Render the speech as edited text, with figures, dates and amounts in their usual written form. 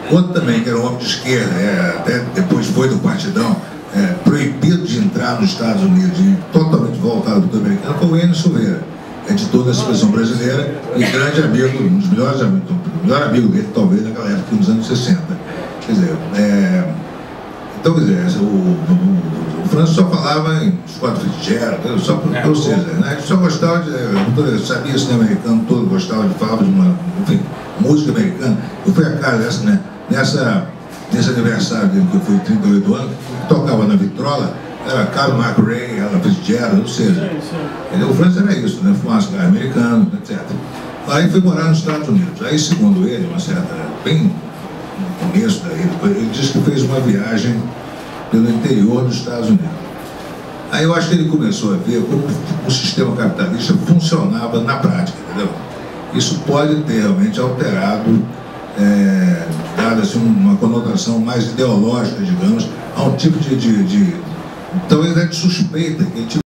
Outro também, que era um homem de esquerda, até depois foi do Partidão, proibido de entrar nos Estados Unidos e totalmente voltado para o americano, foi o Enio Silveira, editor da Expressão Brasileira e grande amigo, um dos melhores amigos, o melhor amigo dele, talvez, naquela época, nos anos 60. Quer dizer, então, quer dizer, o Francis só falava em Scott Fitzgerald, só por vocês, né? Ele só gostava de, sabia cinema americano todo, gostava de falar de enfim, música americana. Eu fui a casa nesse aniversário dele, que eu fui 38 anos, que tocava na vitrola, era Carl McRae, Ella Fitzgerald, ou seja, o Francis era isso, né? Fumaça americano, etc. Aí fui morar nos Estados Unidos. Aí, segundo ele, bem no começo da ele disse que fez uma viagem pelo interior dos Estados Unidos. Aí eu acho que ele começou a ver como o sistema capitalista funcionava na prática, entendeu? Isso pode ter realmente alterado, dado assim, uma conotação mais ideológica, digamos, a um tipo talvez de suspeita que ele